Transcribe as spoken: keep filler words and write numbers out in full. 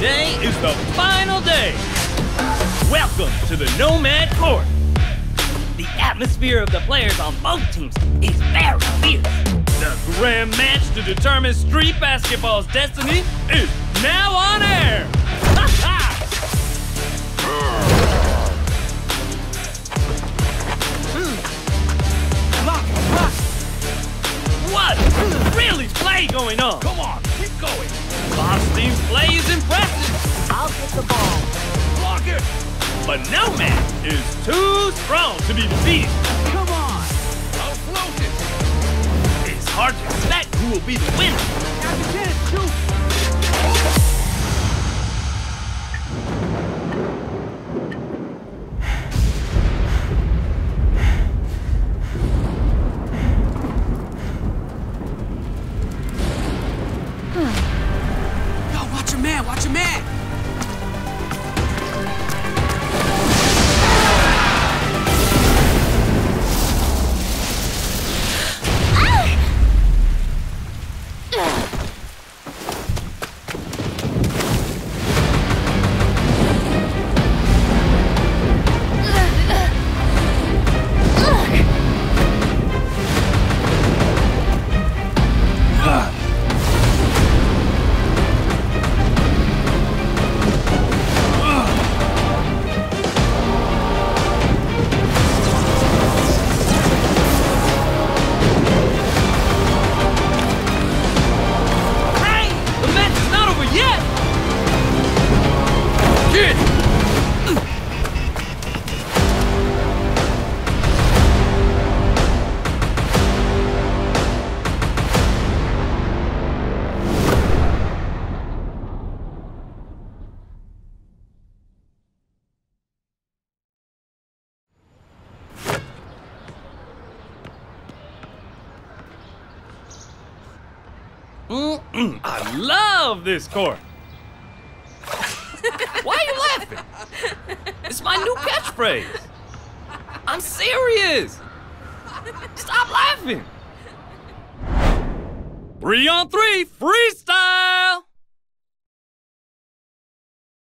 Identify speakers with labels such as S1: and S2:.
S1: Today is the final day. Welcome to the Nomad Court. The atmosphere of the players on both teams is very fierce. The grand match to determine street basketball's destiny is now on air. Ha ha! What really play going on? Come on, keep going. Bob's team's play is impressive.
S2: I'll get the ball.
S1: Block it. But Nomad is too strong to be defeated.
S2: Come on.
S1: I'll float it. It's hard to expect who will be the winner.
S2: Now you get it, shoot.
S3: Yo, watch your man, watch your man.
S1: Mm-mm, I love this court. Why are you laughing? It's my new catchphrase. I'm serious. Stop laughing. Three on three freestyle.